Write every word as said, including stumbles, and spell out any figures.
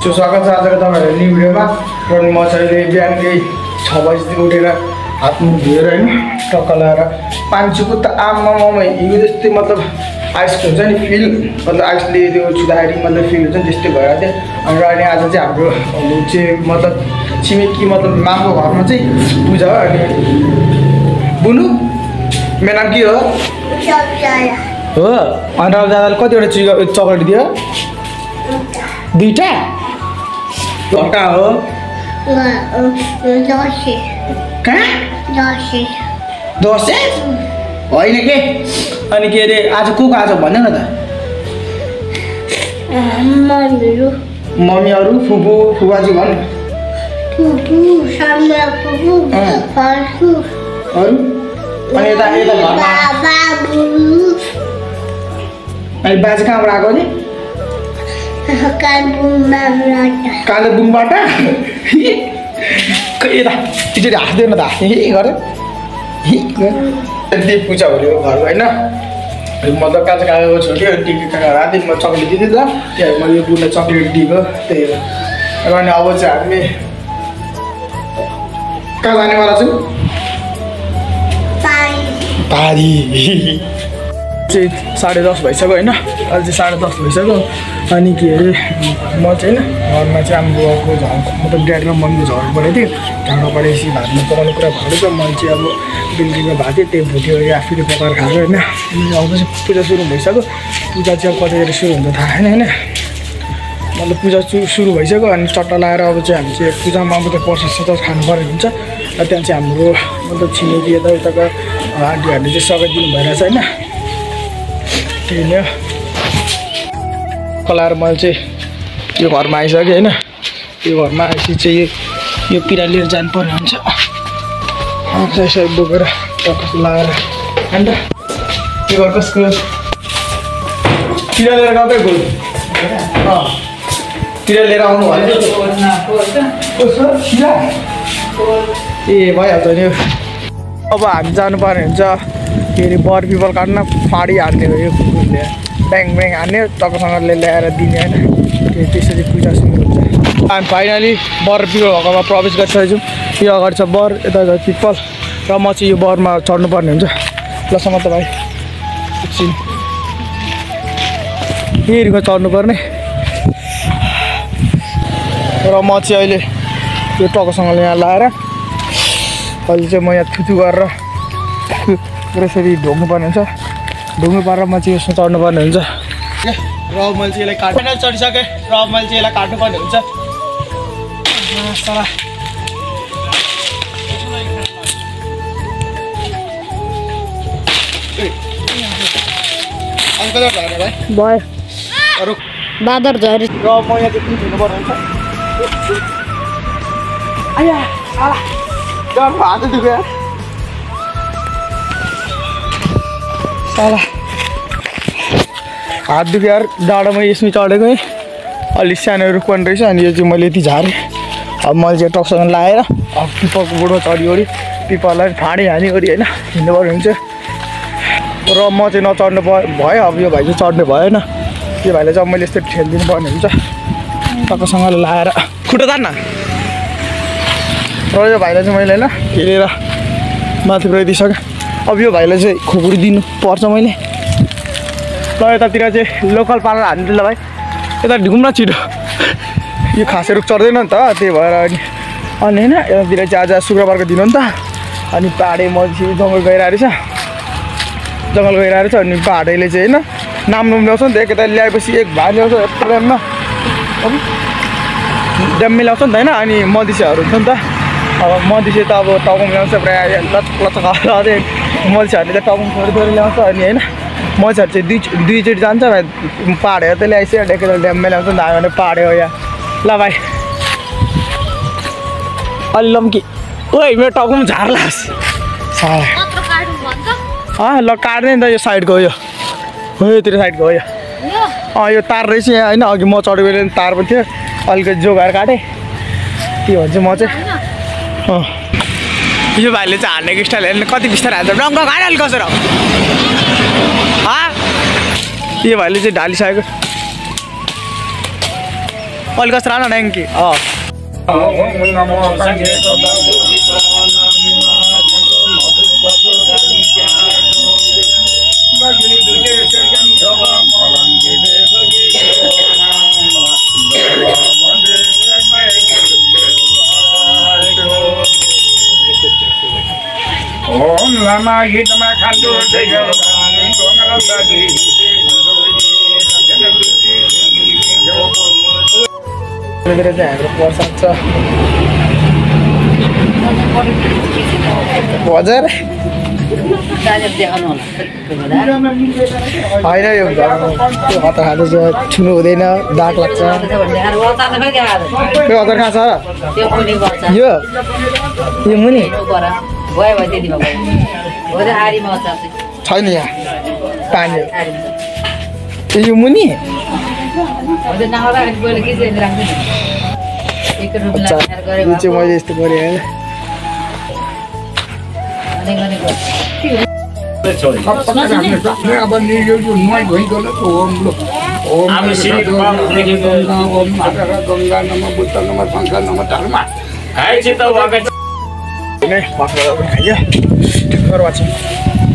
So स्वागत छ आजको तपाईहरुको न्यू भिडियोमा। र म चाहिँ अहिले बिहान छ बजेदेखि उठेर हात मुख धोएर हैन टक्क लगाएर पानीचुको त आमामा हिँड्नु जस्तै मतलब आइस हुन्छ नि फिल मतलब आइसले त्यो छुँदाखेरि मतलब फिल हुन्छ नि त्यस्तै भइरहेको थियो। अनि र अनि आज चाहिँ हाम्रो चाहिँ मतलब छिमेकी मतलब मामको घरमा चाहिँ पूजा हो। अनि बुनु मेरो नाम के हो? हो अनि राम दादाले कतिवटा चिज चकलेट दियो? दुईटा कहाँ हो? कहाँ दसैँ होइन के? अनि के अरे आज को को आज भन्नु न त? मम्मीहरू फुपू फुपाजी भन्नु। अरू अनि यता यता घरमा अनि बाजे कहाँबाट आएको नि? कालेबुङबाट यता त्यसरी हाँस्दैन त हाँस्ने गरे त्यही पूजा हुने हो घरमा होइन। म त काँचो कागजको छोड्यो टिकी राति म चक्लेट दिँदै त त्यहाँ मैले यो बुढलाई चक्लेट दिएको त्यही हो। र अनि अब चाहिँ हामी कहाँ जानेवाला छौँ? पारी चाहिँ साढे दस भइसक्यो होइन। अहिले चाहिँ साढे दस भइसक्यो। अनि के अरे म चाहिँ होइन घरमा चाहिँ आमा बुवाको झगडा मतलब ड्याडी र मम्मीको झगडा परेको थियो। झगडा परेपछि भातमा पकाउने कुरा भएको थियो। मैले चाहिँ अब बेलुकीको भात थियो त्यही भुट्यो आफूले पकाएर खाएको होइन। अब चाहिँ पूजा सुरु भइसक्यो। पूजा चाहिँ अब कतिखेर सुरु हुन्छ थाहा छैन होइन। मतलब पूजा सुरु भइसक्यो। अनि चट्टा लगाएर अब चाहिँ हामी चाहिँ पूजामा अब त्यो प्रसाद ससाद खानुपर्ने हुन्छ। र त्यहाँ चाहिँ हाम्रो मतलब छिमेकी यताउताको आन्टीहरूले चाहिँ सघाइदिनु भइरहेछ होइन। त्यही नै कलाएर मैले चाहिँ यो घरमा आइसकेँ होइन। यो घरमा आएपछि चाहिँ यो यो पिरा लिएर जानुपर्ने हुन्छ। यसरी बोकेर टक्क लगाएर अन्त यो घर कसको पिरा लिएर गएकै गयो। अँ पिरा लिएर आउनु भयो ए भइहाल्छ नि। अब हामी जानुपर्ने हुन्छ के अरे बर पिपल काट्न फाडी हान्ने हो यो कुकुरले ब्याङ ब्याङ हान्ने टक्कसँगले ल्याएर दिने होइन। त्यो त्यसरी पूजा सुरु हुन्छ। हामी फाइनली बर पिपल घरमा प्रवेश गरिसकेको छौँ। यो अगाडि छ बर यता छ पिपल र म चाहिँ यो बरमा चढ्नुपर्ने हुन्छ। लसम्म त भाइ एकछिन यहीँको चढ्नुपर्ने र म चाहिँ अहिले यो टक्कसँगले यहाँ लाएर अहिले चाहिँ म यहाँ थुथु गरेर यसरी ढोग्नुपर्ने हुन्छ। ढुङ्गो पारेर म चाहिँ यसमा चढ्नुपर्ने हुन्छ। र मैले चाहिँ यसलाई काट्नु चढिसकेँ र मैले चाहिँ यसलाई काट्नुपर्ने हुन्छ। भयो अरू बादर झरी र म यहाँ चाहिँ धुनुपर्ने हुन्छ। आया हात दुख्यो साला हात दुख्यो यार डाँडामा यसमा चढेको है। अलिक सानो रुख पनि रहेछ। अनि यो चाहिँ मैले यति झारेँ। अब मैले चाहिँ टक्सँग लाएर अब पिपलको बोटमा चढिओरि पिपललाई फाँडी हानी ओरि होइन हिँड्नुपर्ने हुन्छ। र म चाहिँ नचढ्नु भयो। अब यो भाइ चाहिँ चढ्ने भएन। यो भाइलाई चाहिँ मैले यस्तो ठेलिदिनु पर्ने हुन्छ टक्कसँगले लाएर खुट्टा तान्न। र यो भाइलाई चाहिँ मैले होइन हेरेर माथि पुऱ्याइदिइसकेँ। अब यो भाइलाई चाहिँ खोकुरी दिनु पर्छ मैले। ल यतातिर चाहिँ लोकल पारेर हान्नु ल भाइ यता ढुकुम न छिटो। यो खासे रुख चढ्दैन नि त त्यही भएर अनि अनि होइन यतातिर चाहिँ आज शुक्रबारको दिन हो नि त। अनि पाहाडे मधेसी जङ्गल गइरहेको रहेछ जङ्गल गइरहेको रहेछ। अनि पाहाडेले चाहिँ होइन नाम नुम ल्याउँछ नि त एकता ल्याएपछि एक भाइ ल्याउँछ यत्रो ड्याममा ड्याममै ल्याउँछ नि त होइन। अनि मधेसीहरू हुन्छ नि त अब मधेसी त अब टाउकोमा ल्याउँछ प्रायः लच लचक अझै मधेसीहरूले त टाउकोमा थोरै थोरै ल्याउँछ। अनि होइन मधेसीहरू चाहिँ दुई दुईचोटि जान्छ पाहाडेर त ल्याइसक्यो एकैचोटि ड्याममै ल्याउँछ नि त। हामी भने पाहाडे हो यहाँ ल भाइ अलि लम्की ओ मेरो टाउकोमा झार्लास् साला अँ ल काट्ने नि त यो साइडको हो यो हो योतिर साइडको हो यो अँ यो तार रहेछ यहाँ होइन। अघि म चढेको बेला तार पनि थियो अलिकति जोगाएर काटेँ त्यो भन्छ म चाहिँ अँ यो भाइले चाहिँ हान्नेको स्टाइल हेर्नु कति बिस्तारै हान्छ रङ्ग गाडी कसो र यो भाइले चाहिँ ढालिसकेको अलिक कस्तो राम्रो ड्याङ्की अँ Om Lama Gitama Khandu Jaya मेरो चाहिँ हाम्रो प्रसाद छ बजार होइन यो त्यो हतार खाँदैछ छुनु हुँदैन दाग लाग्छ त्यो हतार कहाँ छ यो यो मुनि छैन यहाँ पानी यो मुनि यो चाहिँ मैले यस्तो गरेँ खाइयो